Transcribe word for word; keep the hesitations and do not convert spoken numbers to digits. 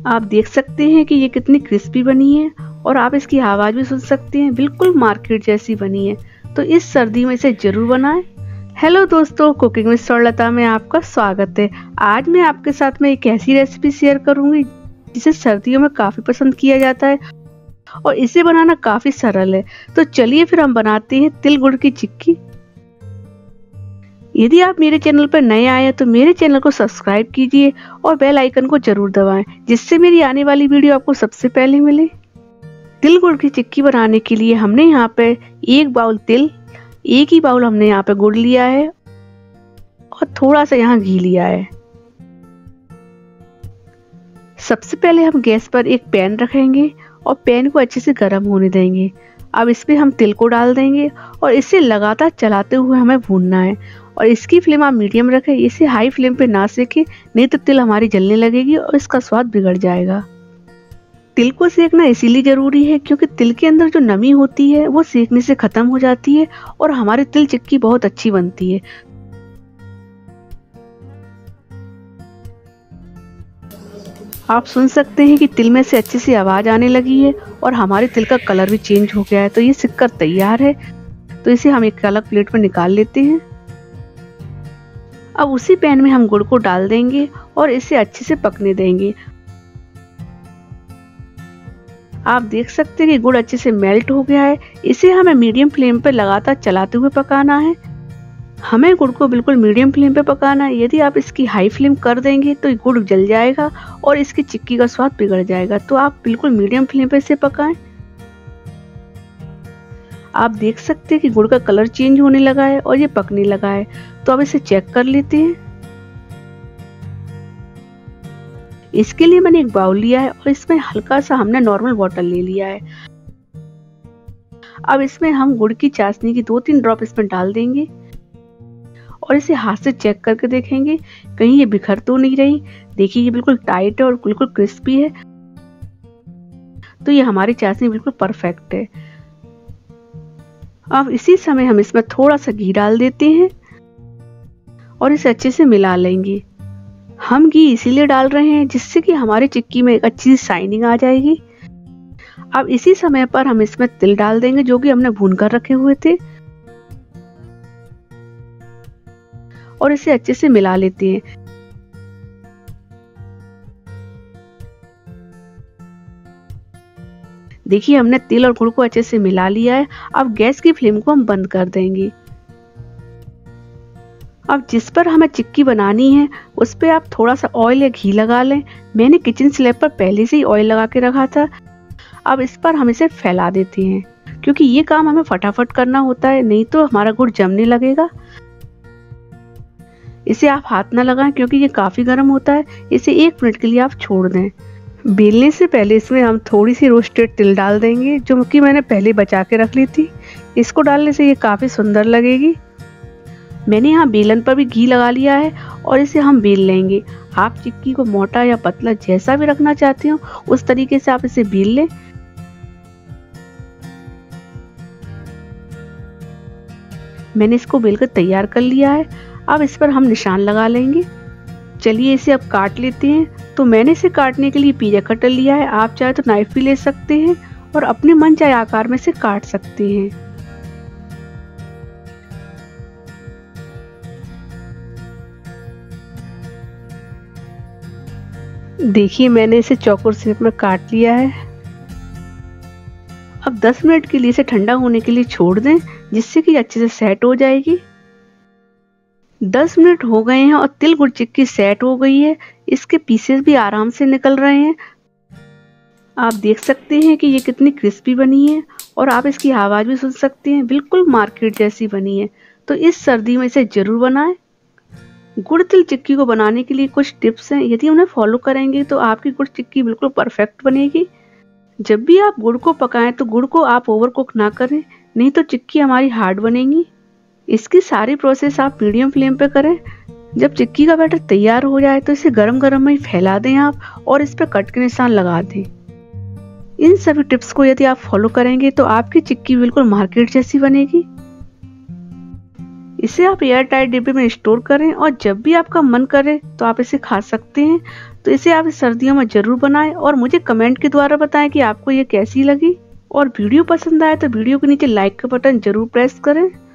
आप देख सकते हैं कि ये कितनी क्रिस्पी बनी है और आप इसकी आवाज़ भी सुन सकते हैं, बिल्कुल मार्केट जैसी बनी है। तो इस सर्दी में इसे जरूर बनाएं। हेलो दोस्तों, कुकिंग विद स्वर्णलता में आपका स्वागत है। आज मैं आपके साथ में एक ऐसी रेसिपी शेयर करूंगी जिसे सर्दियों में काफ़ी पसंद किया जाता है और इसे बनाना काफ़ी सरल है। तो चलिए फिर हम बनाते हैं तिल गुड़ की चिक्की। यदि आप मेरे चैनल पर नए आए हैं तो मेरे चैनल को सब्सक्राइब कीजिए और बेल आइकन को जरूर दबाएं, जिससे मेरी आने वाली वीडियो आपको सबसे पहले मिले। तिल गुड़ की चिक्की बनाने के लिए हमने यहाँ पे एक बाउल तिल, एक ही बाउल हमने यहाँ पे गुड़ लिया है और थोड़ा सा यहाँ घी लिया है। सबसे पहले हम गैस पर एक पैन रखेंगे और पैन को अच्छे से गर्म होने देंगे। अब इसमें हम तिल को डाल देंगे और इसे लगातार चलाते हुए हमें भूनना है और इसकी फ्लेम आप मीडियम रखें। इसे हाई फ्लेम पे ना सेकें, नहीं तो तिल हमारी जलने लगेगी और इसका स्वाद बिगड़ जाएगा। तिल को सेकना इसीलिए जरूरी है क्योंकि तिल के अंदर जो नमी होती है वो सेकने से खत्म हो जाती है और हमारी तिल चिक्की बहुत अच्छी बनती है। आप सुन सकते हैं कि तिल में से अच्छे से आवाज आने लगी है और हमारे तिल का कलर भी चेंज हो गया है। तो ये सिककर तैयार है। तो इसे हम एक अलग प्लेट पर निकाल लेते हैं। अब उसी पैन में हम गुड़ को डाल देंगे और इसे अच्छे से पकने देंगे। आप देख सकते हैं कि गुड़ अच्छे से मेल्ट हो गया है। इसे हमें मीडियम फ्लेम पर लगातार चलाते हुए पकाना है। हमें गुड़ को बिल्कुल मीडियम फ्लेम पे पकाना है। यदि आप इसकी हाई फ्लेम कर देंगे तो गुड़ जल जाएगा और इसकी चिक्की का स्वाद बिगड़ जाएगा। तो आप बिल्कुल मीडियम फ्लेम पे इसे पकाएं। आप देख सकते हैं कि गुड़ का कलर चेंज होने लगा है और ये पकने लगा है। तो अब इसे चेक कर लेते हैं। इसके लिए मैंने एक बाउल लिया है और इसमें हल्का सा हमने नॉर्मल वाटर ले लिया है। अब इसमें हम गुड़ की चाशनी की दो तीन ड्रॉप इसमें डाल देंगे और इसे हाथ से चेक करके देखेंगे कहीं ये बिखर तो नहीं रही। देखिए ये बिल्कुल टाइट है और बिल्कुल क्रिस्पी है। तो ये हमारी चाशनी बिल्कुल परफेक्ट है। अब इसी समय हम इसमें थोड़ा सा घी डाल देते हैं और इसे अच्छे से मिला लेंगे। हम घी इसीलिए डाल रहे हैं जिससे कि हमारी चिक्की में एक अच्छी शाइनिंग आ जाएगी। अब इसी समय पर हम इसमें तिल डाल देंगे जो कि हमने भून कर रखे हुए थे और इसे अच्छे से मिला लेते हैं। देखिए हमने तिल और गुड़ को अच्छे से मिला लिया है। अब गैस की फ्लेम को हम बंद कर देंगे। अब जिस पर हमें चिक्की बनानी है उस पे आप थोड़ा सा ऑयल या घी लगा लें। मैंने किचन स्लैब पर पहले से ही ऑयल लगा के रखा था। अब इस पर हम इसे फैला देते हैं क्योंकि ये काम हमें फटाफट करना होता है, नहीं तो हमारा गुड़ जमने लगेगा। इसे आप हाथ ना लगाएं क्योंकि ये काफी गर्म होता है। इसे एक मिनट के लिए आप छोड़ दें। बेलने से पहले इसमें हम थोड़ी सी रोस्टेड तिल डाल देंगे जो कि मैंने पहले बचा के रख ली थी। इसको डालने से ये काफी सुंदर लगेगी। मैंने यहाँ बेलन पर भी घी लगा लिया है और इसे हम बेल लेंगे। आप चिक्की को मोटा या पतला जैसा भी रखना चाहते हो उस तरीके से आप इसे बेल लें। मैंने इसको बेलकर तैयार कर लिया है। अब इस पर हम निशान लगा लेंगे। चलिए इसे अब काट लेते हैं। तो मैंने इसे काटने के लिए पिज्जा कटर लिया है। आप चाहे तो नाइफ भी ले सकते हैं और अपने मन चाहे आकार में से काट सकते हैं। देखिए मैंने इसे चौकोर शेप में काट लिया है। अब दस मिनट के लिए इसे ठंडा होने के लिए छोड़ दें जिससे कि अच्छे से सेट हो जाएगी। दस मिनट हो गए हैं और तिल गुड़ चिक्की सेट हो गई है। इसके पीसेस भी आराम से निकल रहे हैं। आप देख सकते हैं कि ये कितनी क्रिस्पी बनी है और आप इसकी आवाज भी सुन सकते हैं, बिल्कुल मार्केट जैसी बनी है। तो इस सर्दी में इसे जरूर बनाएं। गुड़ तिल चिक्की को बनाने के लिए कुछ टिप्स हैं। यदि उन्हें फॉलो करेंगे तो आपकी गुड़ चिक्की बिल्कुल परफेक्ट बनेगी। जब भी आप गुड़ को पकाएं तो गुड़ को आप ओवर कुक ना करें, नहीं तो चिक्की हमारी हार्ड बनेगी। इसकी सारी प्रोसेस आप मीडियम फ्लेम पे करें। जब चिक्की का बैटर तैयार हो जाए तो इसे गरम गरम में ही फैला दें आप और इस पर कट के निशान लगा दें। इन सभी टिप्स को यदि आप फॉलो करेंगे तो आपकी चिक्की बिल्कुल मार्केट जैसी बनेगी। इसे आप एयर टाइट डिब्बे में स्टोर करें और जब भी आपका मन करे तो आप इसे खा सकते हैं। तो इसे आप इस सर्दियों में जरूर बनाएं और मुझे कमेंट के द्वारा बताएं कि आपको ये कैसी लगी। और वीडियो पसंद आए तो वीडियो के नीचे लाइक का बटन जरूर प्रेस करें।